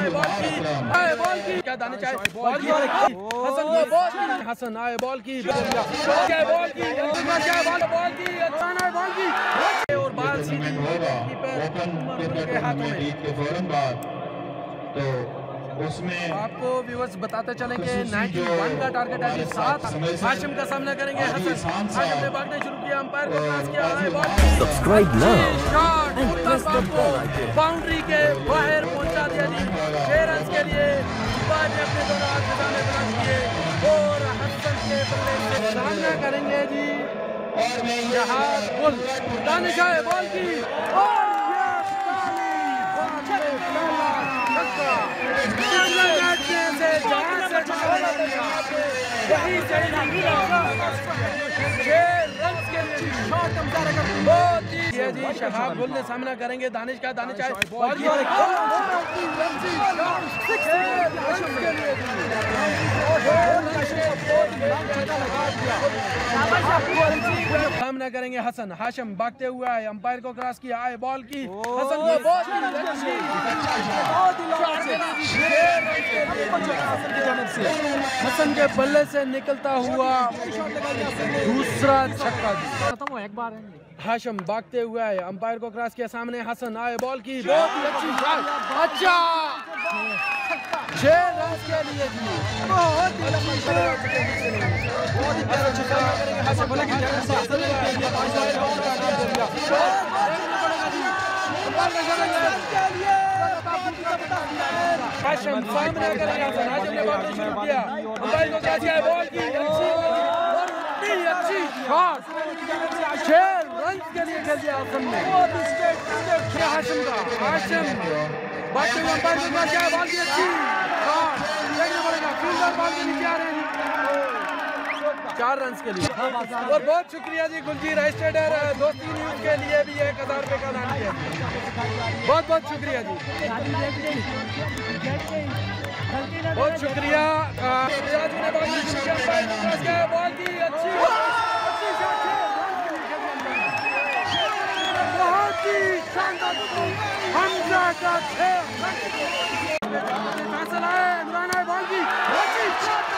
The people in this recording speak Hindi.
बॉल की क्या दानिश आए बॉल की हसन को बॉल हसन आए बॉल की बॉल की बॉल की अच्छा ना बॉल की और बाल सीधी के हाथों में। तो उसमें आपको व्यूअर्स बताते चलेंगे 91 का टारगेट है जी। 7 हाशिम का सामना करेंगे हसन। हाशिम ने भागने शुरू किया, अंपायर को क्रॉस किया है बॉल की सब्सक्राइब नाउ शॉट बाउंड्री के बाहर पहुंचा दिया जी। 6 रन के लिए अंपायर ने अपने दोनों हाथ निशाने बना दिए और हसन के बल्ले से सामना करेंगे जी जहाज बुल दानिश है बॉल की और जी शहाब गुल ने सामना करेंगे दानिश का। दानिश आए सामना करेंगे हसन। हाशिम भागते हुए आए, अंपायर को क्रॉस किया, आए बॉल की हसन को हसन के बल्ले से निकलता हुआ दूसरा छक्का। एक बार हाशिम भागते हुए आए, अंपायर को क्रॉस किया, सामने हसन आए बॉल की बहुत ही अच्छी शॉट। अच्छा 6 रन के लिए जी बहुत ही अच्छी हाशिम सामने करेंगे। हाशिम ने बॉल शुरू किया, अंपायर को क्रॉस किया, बॉल की अच्छी शॉट। 6 रन के लिए खेल दिया हाशिम ने। हाशिम का हाशिम बाकी अंपायर को क्रॉस किया, बॉल की अच्छी शॉट देखना पड़ेगा। फील्डर बॉल के नीचे आ रहे हैं 4 रन के लिए। और बहुत शुक्रिया जी गुलजीर एस्टेडर दोस्ती न्यूज के लिए भी 1000 रुपये का दान किया। बहुत बहुत शुक्रिया जी, बहुत शुक्रिया। बॉल की अच्छी बहुत ही शानदार हमजा का फैसला है। बॉल की